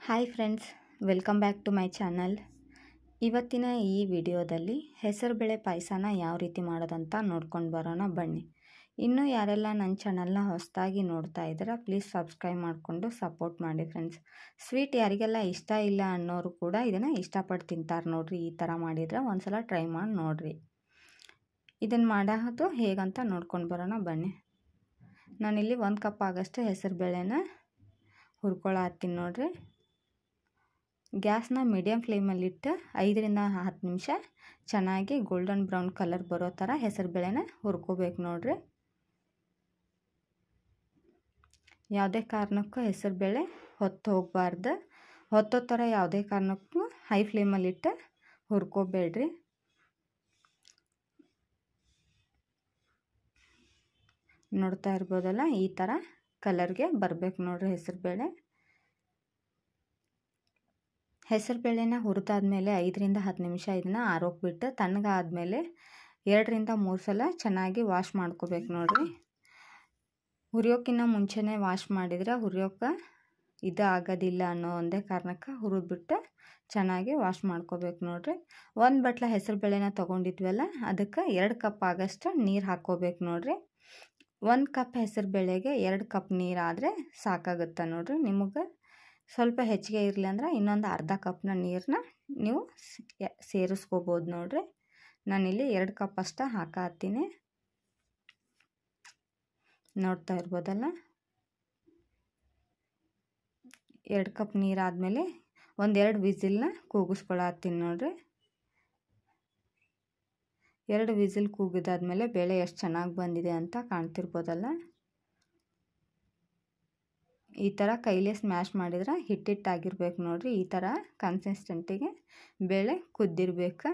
Hi friends, welcome back to my channel. ಇವತ್ತಿನ ಈ ವಿಡಿಯೋದಲ್ಲಿ ಹೆಸರುಬೇಳೆ ಪಾಯಸನ ಯಾವ ರೀತಿ ಮಾಡೋದಂತ ನೋಡ್ಕೊಂಡು ಬರೋಣ ಬನ್ನಿ. ಇನ್ನೂ ಯಾರೆಲ್ಲ ನನ್ನ ಚಾನಲ್ನ ಹೊಸದಾಗಿ ನೋಡ್ತಾ ಇದ್ದೀರಾ ಪ್ಲೀಸ್ ಸಬ್ಸ್ಕ್ರೈಬ್ ಮಾಡಿಕೊಂಡು ಸಪೋರ್ಟ್ ಮಾಡಿ ಫ್ರೆಂಡ್ಸ್. ಸ್ವೀಟ್ ಯಾರಿಗೆಲ್ಲ ಇಷ್ಟ ಇಲ್ಲ ಅನ್ನೋರು ಕೂಡ ಇದನ್ನು ಇಷ್ಟಪಟ್ಟು ತಿಂತಾರೆ ನೋಡ್ರಿ. ಈ ಥರ ಮಾಡಿದರೆ ಒಂದ್ಸಲ ಟ್ರೈ ಮಾಡಿ ನೋಡ್ರಿ. ಇದನ್ನು ಮಾಡೋದು ಹೇಗಂತ ನೋಡ್ಕೊಂಡು ಬರೋಣ ಬನ್ನಿ. ನಾನಿಲ್ಲಿ 1 ಕಪ್ ಆಗೋಷ್ಟು ಹೆಸರುಬೇಳೆನ ಹುರ್ಕೊಳ್ಳತ್ತೀನಿ ನೋಡ್ರಿ. ಗ್ಯಾಸ್ನ ಮೀಡಿಯಮ್ ಫ್ಲೇಮಲ್ಲಿಟ್ಟು 5 ರಿಂದ 10 ನಿಮಿಷ ಚೆನ್ನಾಗಿ ಗೋಲ್ಡನ್ ಬ್ರೌನ್ ಕಲರ್ ಬರೋ ಥರ ಹೆಸರುಬೇಳೆನ ಹುರ್ಕೋಬೇಕು ನೋಡ್ರಿ. ಯಾವುದೇ ಕಾರಣಕ್ಕೂ ಹೆಸರುಬೇಳೆ ಹೊತ್ತು ಹೋಗಬಾರ್ದು. ಹೊತ್ತೋ ಥರ ಯಾವುದೇ ಕಾರಣಕ್ಕೂ ಹೈ ಫ್ಲೇಮಲ್ಲಿಟ್ಟು ಹುರ್ಕೋಬೇಡ್ರಿ. ನೋಡ್ತಾ ಇರ್ಬೋದಲ್ಲ, ಈ ಥರ ಕಲರ್ಗೆ ಬರಬೇಕು ನೋಡ್ರಿ ಹೆಸರುಬೇಳೆನ ಹುರಿದಾದ್ಮೇಲೆ 5 ರಿಂದ 10 ನಿಮಿಷ ಇದನ್ನು ಆರೋಗ್ಬಿಟ್ಟು ತಣ್ಣಗಾದ್ಮೇಲೆ 2 ರಿಂದ 3 ಸಲ ಚೆನ್ನಾಗಿ ವಾಶ್ ಮಾಡ್ಕೋಬೇಕು ನೋಡ್ರಿ. ಹುರಿಯೋಕ್ಕಿಂತ ಮುಂಚೆನೇ ವಾಶ್ ಮಾಡಿದರೆ ಹುರಿಯೋಕೆ ಇದು ಆಗೋದಿಲ್ಲ ಅನ್ನೋ ಒಂದೇ ಕಾರಣಕ್ಕೆ ಹುರಿದ್ಬಿಟ್ಟು ಚೆನ್ನಾಗಿ ವಾಶ್ ಮಾಡ್ಕೋಬೇಕು ನೋಡ್ರಿ. 1 ಬಟ್ಲ ಹೆಸರುಬೇಳೆನ ತೊಗೊಂಡಿದ್ವಲ್ಲ ಅದಕ್ಕೆ 2 ಕಪ್ ಆಗೋಷ್ಟು ನೀರು ಹಾಕ್ಕೋಬೇಕು ನೋಡ್ರಿ. 1 ಕಪ್ ಹೆಸರುಬೇಳೆಗೆ 2 ಕಪ್ ನೀರಾದರೆ ಸಾಕಾಗುತ್ತೆ ನೋಡ್ರಿ. ನಿಮಗೆ ಸ್ವಲ್ಪ ಹೆಚ್ಚಿಗೆ ಇರಲಿ ಅಂದ್ರೆ ಇನ್ನೊಂದು ಅರ್ಧ ಕಪ್ನ ನೀರನ್ನ ನೀವು ಸೇರಿಸ್ಕೋಬೋದು ನೋಡ್ರಿ. ನಾನಿಲ್ಲಿ 2 ಕಪ್ ಅಷ್ಟು ಹಾಕತ್ತೀನಿ. ನೋಡ್ತಾ ಇರ್ಬೋದಲ್ಲ, 2 ಕಪ್ ನೀರಾದಮೇಲೆ 1-2 ವಿಸಿಲ್ನ ಕೂಗಿಸ್ಕೊಳತ್ತೀನಿ ನೋಡ್ರಿ. 2 ವಿಸಿಲ್ ಕೂಗಿದಾದ್ಮೇಲೆ ಬೇಳೆ ಎಷ್ಟು ಚೆನ್ನಾಗಿ ಬಂದಿದೆ ಅಂತ ಕಾಣ್ತಿರ್ಬೋದಲ್ಲ. ಈ ಥರ ಕೈಲೇ ಸ್ಮ್ಯಾಶ್ ಮಾಡಿದ್ರೆ ಹಿಟ್ಟಿಟ್ಟಾಗಿರ್ಬೇಕು ನೋಡ್ರಿ. ಈ ಥರ ಕನ್ಸಿಸ್ಟೆಂಟಿಗೆ ಬೇಳೆ ಕುದ್ದಿರ್ಬೇಕು.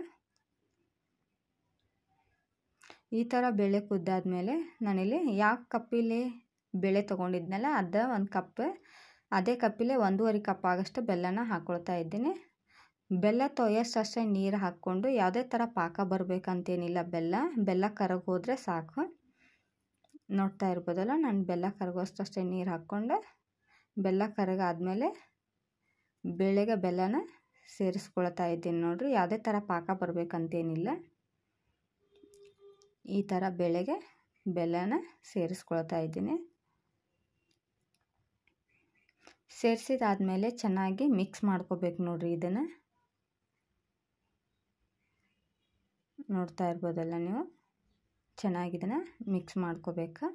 ಈ ಥರ ಬೇಳೆ ಕುದ್ದಾದ್ಮೇಲೆ ನಾನಿಲ್ಲಿ ಯಾವ ಕಪ್ಪಿಲಿ ಬೇಳೆ ತೊಗೊಂಡಿದ್ನಲ್ಲ ಅದು 1 ಕಪ್, ಅದೇ ಕಪ್ಪಿಲೆ 1.5 ಕಪ್ ಆಗೋಷ್ಟು ಬೆಲ್ಲನ ಹಾಕ್ಕೊಳ್ತಾ ಇದ್ದೀನಿ. ಬೆಲ್ಲ ತೊಯ್ಯೋಷ್ಟಷ್ಟೇ ನೀರು ಹಾಕ್ಕೊಂಡು ಯಾವುದೇ ಥರ ಪಾಕ ಬರಬೇಕಂತೇನಿಲ್ಲ. ಬೆಲ್ಲ ಕರಗಿ ಹೋದರೆ ಸಾಕು. ನೋಡ್ತಾ ಇರ್ಬೋದಲ್ಲ, ನಾನು ಬೆಲ್ಲ ಕರಗೋಷ್ಟಷ್ಟೇ ನೀರು ಹಾಕ್ಕೊಂಡು ಬೆಲ್ಲ ಕರಗಾದ್ಮೇಲೆ ಬೇಳೆಗೆ ಬೆಲ್ಲನ ಸೇರಿಸ್ಕೊಳ್ತಾ ಇದ್ದೀನಿ ನೋಡ್ರಿ. ಯಾವುದೇ ಥರ ಪಾಕ ಬರಬೇಕಂತೇನಿಲ್ಲ. ಈ ಥರ ಬೇಳೆಗೆ ಬೆಲ್ಲನ ಸೇರಿಸ್ಕೊಳ್ತಾ ಇದ್ದೀನಿ. ಸೇರಿಸಿದಾದ್ಮೇಲೆ ಚೆನ್ನಾಗಿ ಮಿಕ್ಸ್ ಮಾಡ್ಕೋಬೇಕು ನೋಡ್ರಿ. ಇದನ್ನು ನೋಡ್ತಾ ಇರ್ಬೋದಲ್ಲ ನೀವು, ಚೆನ್ನಾಗಿ ಇದನ್ನು ಮಿಕ್ಸ್ ಮಾಡ್ಕೋಬೇಕು.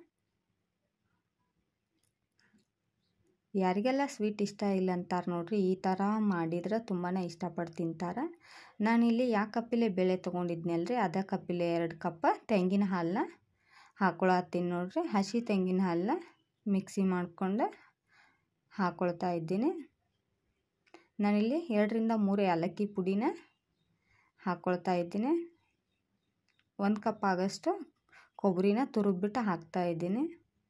ಯಾರಿಗೆಲ್ಲ ಸ್ವೀಟ್ ಇಷ್ಟ ಇಲ್ಲ ಅಂತಾರೆ ನೋಡ್ರಿ, ಈ ಥರ ಮಾಡಿದ್ರೆ ತುಂಬಾ ಇಷ್ಟಪಟ್ಟು ತಿಂತಾರೆ. ನಾನಿಲ್ಲಿ ಯಾವ ಕಪ್ಪಿಲೆ ಬೇಳೆ ತೊಗೊಂಡಿದ್ನಲ್ರಿ ಅದೇ ಕಪ್ಪಿಲೆ 2 ಕಪ್ ತೆಂಗಿನ ಹಾಲನ್ನ ಹಾಕ್ಕೊಳತ್ತೀನಿ ನೋಡ್ರಿ. ಹಸಿ ತೆಂಗಿನ ಹಾಲನ್ನ ಮಿಕ್ಸಿ ಮಾಡ್ಕೊಂಡು ಹಾಕ್ಕೊಳ್ತಾ ಇದ್ದೀನಿ. ನಾನಿಲ್ಲಿ 2 ರಿಂದ 3 ಏಲಕ್ಕಿ ಪುಡಿನ ಹಾಕ್ಕೊಳ್ತಾ ಇದ್ದೀನಿ. 1 ಕಪ್ ಆಗೋಷ್ಟು ಕೊಬ್ಬರಿನ ತುರಿದ್ಬಿಟ್ಟು ಹಾಕ್ತಾ ಇದ್ದೀನಿ.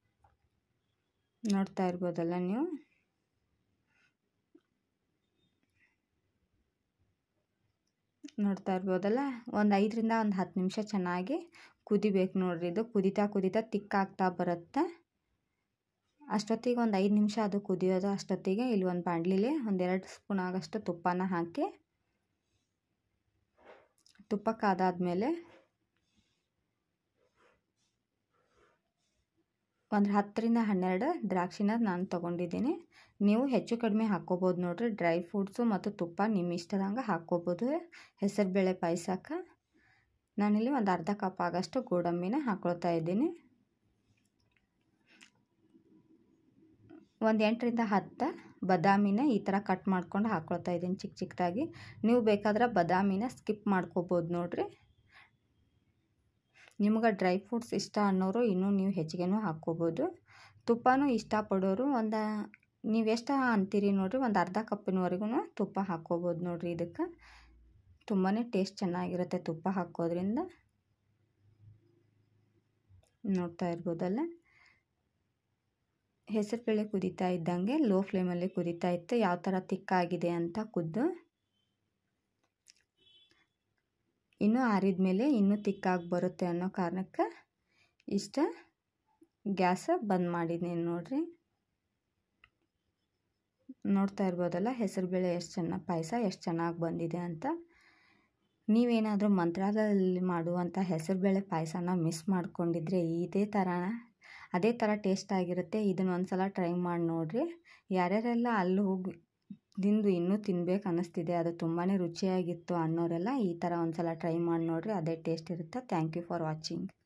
ನೋಡ್ತಾ ಇರ್ಬೋದಲ್ಲ ನೀವು. ನೋಡ್ತಾ ಇರ್ಬೋದಲ್ಲ, 5 ರಿಂದ 10 ನಿಮಿಷ ಚೆನ್ನಾಗಿ ಕುದಿಬೇಕು ನೋಡ್ರಿ. ಇದು ಕುದಿತಾ ತಿಕ್ಕಾಗ್ತಾ ಬರುತ್ತೆ. ಅಷ್ಟೊತ್ತಿಗೆ 5 ನಿಮಿಷ ಅದು ಕುದಿಯೋದು ಅಷ್ಟೊತ್ತಿಗೆ ಇಲ್ಲಿ ಒಂದು ಬಾಣಲಿಲಿ 1-2 ಸ್ಪೂನ್ ಆಗೋಷ್ಟು ತುಪ್ಪನ ಹಾಕಿ, ತುಪ್ಪ ಕಾದಾದ್ಮೇಲೆ 10 ರಿಂದ 12 ದ್ರಾಕ್ಷಿನ ನಾನು ತೊಗೊಂಡಿದ್ದೀನಿ. ನೀವು ಹೆಚ್ಚು ಕಡಿಮೆ ಹಾಕ್ಕೋಬೋದು ನೋಡ್ರಿ. ಡ್ರೈ ಫ್ರೂಟ್ಸು ಮತ್ತು ತುಪ್ಪ ನಿಮ್ಮ ಇಷ್ಟದಂಗೆ ಹಾಕ್ಕೋಬೋದು ಹೆಸರುಬೇಳೆ ಪಾಯಸಕ್ಕೆ. ನಾನಿಲ್ಲಿ 1/2 ಕಪ್ ಆಗೋಷ್ಟು ಗೋಡಂಬಿನ ಹಾಕ್ಕೊಳ್ತಾ ಇದ್ದೀನಿ. 8 ರಿಂದ 10 ಬಾದಾಮಿನ ಈ ಥರ ಕಟ್ ಮಾಡ್ಕೊಂಡು ಹಾಕ್ಕೊಳ್ತಾ ಇದ್ದೀನಿ ಚಿಕ್ಕದಾಗಿ. ನೀವು ಬೇಕಾದ್ರೆ ಬಾದಾಮಿನ ಸ್ಕಿಪ್ ಮಾಡ್ಕೋಬೋದು ನೋಡ್ರಿ. ನಿಮ್ಗೆ ಡ್ರೈ ಫ್ರೂಟ್ಸ್ ಇಷ್ಟ ಅನ್ನೋರು ಇನ್ನೂ ನೀವು ಹೆಚ್ಚಿಗೆನೂ ಹಾಕ್ಕೋಬೋದು. ತುಪ್ಪನೂ ಇಷ್ಟಪಡೋರು ನೀವು ಎಷ್ಟು ಅಂತೀರಿ ನೋಡ್ರಿ, 1/2 ಕಪ್ಪಿನವರೆಗೂ ತುಪ್ಪ ಹಾಕ್ಕೋಬೋದು ನೋಡ್ರಿ. ಇದಕ್ಕೆ ತುಂಬಾ ಟೇಸ್ಟ್ ಚೆನ್ನಾಗಿರುತ್ತೆ ತುಪ್ಪ ಹಾಕೋದ್ರಿಂದ. ನೋಡ್ತಾ ಇರ್ಬೋದಲ್ಲ, ಹೆಸರುಬೇಳೆ ಕುದೀತಾ ಇದ್ದಂಗೆ ಲೋ ಫ್ಲೇಮಲ್ಲಿ ಕುದೀತಾ ಇತ್ತು. ಯಾವ ಥರ ತಿಕ್ಕಾಗಿದೆ ಅಂತ ಕುದ್ದು ಇನ್ನೂ ಆರಿದ ಮೇಲೆ ಇನ್ನೂ ತಿಕ್ಕಾಗಿ ಬರುತ್ತೆ ಅನ್ನೋ ಕಾರಣಕ್ಕೆ ಇಷ್ಟ ಗ್ಯಾಸ್ ಬಂದ್ ಮಾಡಿದ್ದೀನಿ ನೋಡ್ರಿ. ನೋಡ್ತಾ ಇರ್ಬೋದಲ್ಲ ಹೆಸರುಬೇಳೆ ಪಾಯಸ ಎಷ್ಟು ಚೆನ್ನಾಗಿ ಬಂದಿದೆ ಅಂತ. ನೀವೇನಾದರೂ ಮಂತ್ರಾಲಯದಲ್ಲಿ ಮಾಡುವಂಥ ಹೆಸರುಬೇಳೆ ಪಾಯಸನ ಮಿಸ್ ಮಾಡ್ಕೊಂಡಿದ್ರೆ ಅದೇ ಥರ ಟೇಸ್ಟ್ ಆಗಿರುತ್ತೆ. ಇದನ್ನು ಒಂದು ಸಲ ಟ್ರೈ ಮಾಡಿ ನೋಡಿರಿ. ಯಾರ್ಯಾರೆಲ್ಲ ಅಲ್ಲಿ ಹೋಗಿ ಇನ್ನೂ ತಿನ್ಬೇಕು ಅನ್ನಿಸ್ತಿದೆ, ಅದು ತುಂಬಾ ರುಚಿಯಾಗಿತ್ತು ಅನ್ನೋರೆಲ್ಲ ಈ ಥರ ಒಂದು ಸಲ ಟ್ರೈ ಮಾಡಿ ನೋಡಿರಿ, ಅದೇ ಟೇಸ್ಟ್ ಇರುತ್ತೆ. Thank you for watching.